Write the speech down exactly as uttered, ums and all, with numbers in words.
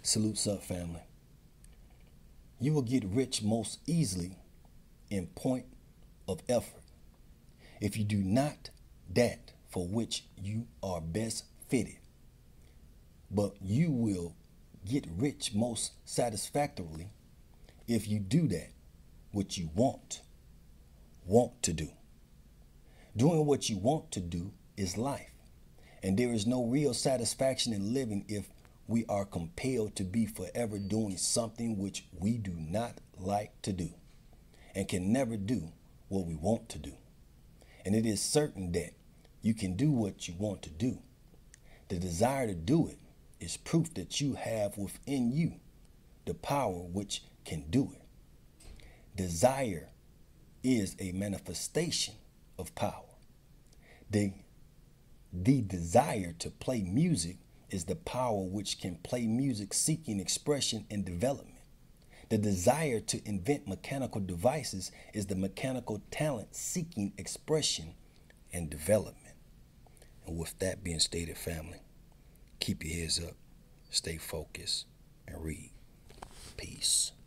Salutes up, family. You will get rich most easily in point of effort if you do not that for which you are best fitted, but you will get rich most satisfactorily if you do that what you want, want to do. Doing what you want to do is life, and there is no real satisfaction in living if we are compelled to be forever doing something which we do not like to do and can never do what we want to do. And it is certain that you can do what you want to do. The desire to do it is proof that you have within you the power which can do it. Desire is a manifestation of power. The, the desire to play music is the power which can play music, seeking expression and development. The desire to invent mechanical devices is the mechanical talent seeking expression and development. And with that being stated, family, keep your heads up, stay focused, and read. Peace.